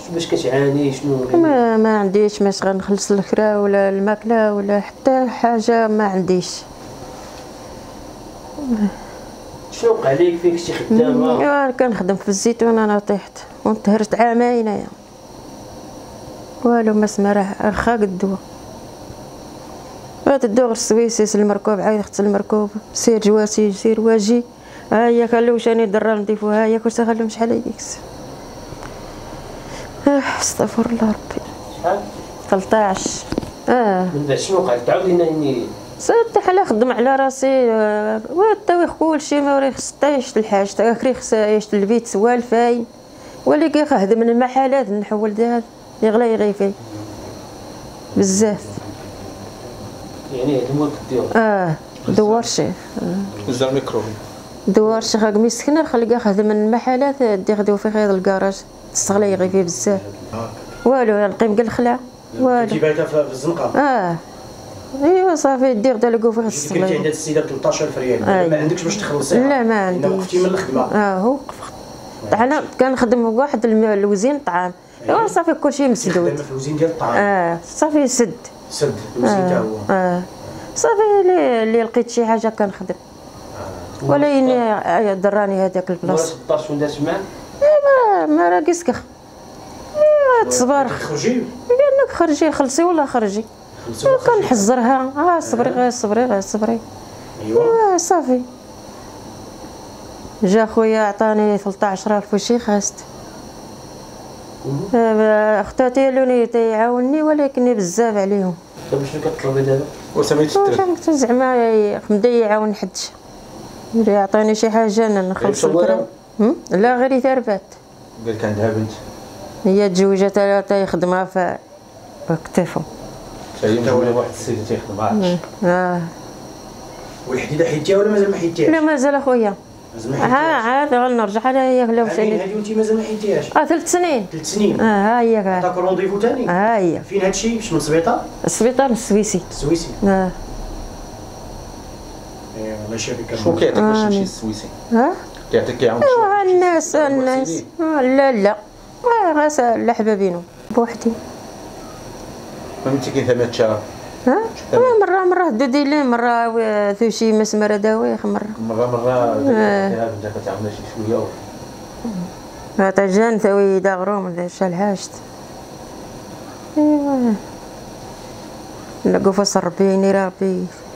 باش كتعاني شنو؟ ما عنديش باش غنخلص الكرا ولا الماكله ولا حتى حاجه ما عنديش. شنو وقع لك فين كنتي خدامه؟ انا كنخدم في الزيتون، انا طيحت وانتهرت عامين هنايا والو ما سما راه رخا قد الدواء. هاد الدواء غير السويسيس المركوب عاود خت المركوب سير جواسي سير واجي. ها هي كنلوشاني الدرا نضيفوها هي كنت خلهم شحال هذيك استغفر الله ربي. شحال؟ 13. من بعد شنو وقع؟ تعاود لينا اني صرت حنا خدم على راسي والتويخ كلشي ما ريخص حتى يشت الحاج حتى ريخص يشت البيت والفاين ولا كيخدم من المحلات نحول دال يغلى يغيفي بزاف. يعني هاد المواد كديرو دوارشي وزع الميكرو دوارشي خاك مسكنه خلقا خدم من المحلات دي خدو في غير الكراج تستغلى يغيفي بزاف والو نقيم كاع الخلع والو. كنتي بايته في الزنقه؟ ايوا صافي دير دالكو في قلتي عند هاد السيده 13,000 ريال ما عندكش باش تخلصيها؟ لا ما عنديش. وقفتي من الخدمه؟ وقفت. انا كنخدم بواحد الوزين الطعام ايوا صافي كلشي مسدود. خدامه في الوزين ديال الطعام؟ صافي سد الوزين تا هو صافي اللي لقيت شي حاجه كنخدم ولكن دراني هذاك البلاصه. ما تقدرش وين دارت معاك؟ ما راه كيسكخ تصبر خرجي قال لك خرجي خلصي ولا خرجي كنحزرها صبري غير صبري غير صبري. ايوا صافي جا خويا عطاني 13,000 وشي خاست. اختاتي لوني تيعاونني ولكن بزاف عليهم. دابا شنو كطلبي دابا؟ وسميت الترف زعما بدا يعاون حدش يعطيني شي حاجه انا نخلص الكرا. لا غير تربات. قال لك عندها بنت هي تزوجت حتى يخدمها في كتافو. حتى هو واحد السيد تيخدمها. والحديده حيدتيها ولا مازال ما حيدتيهاش؟ لا مازال اخويا مازال ما حيدتيهاش. عاد غنرجع على هي لا وشاني. هذه وانت مازال ما حيدتيهاش؟ 3 سنين. 3 سنين. ها هي كاع. عطاك رونديفو ثاني؟ ها هي. فين هاد الشيء؟ واش من السبيطار؟ السبيطار السويسي. السويسي. ايوا الله يشافيك. شنو كيعطيك باش تمشي للسويسي؟ كيعطيك كيعاونك ايوا الناس لا غا الحبابينو بوحدي. فهمتي كاين 3 شهور مرة دوديلي مرة ذو شي مسمرة دوايخ مرة فيها بنتها كتعاونها شي شويه هذا جان ثوي داغروم شال حاجت. ايوا نلقو فاس ربي ربي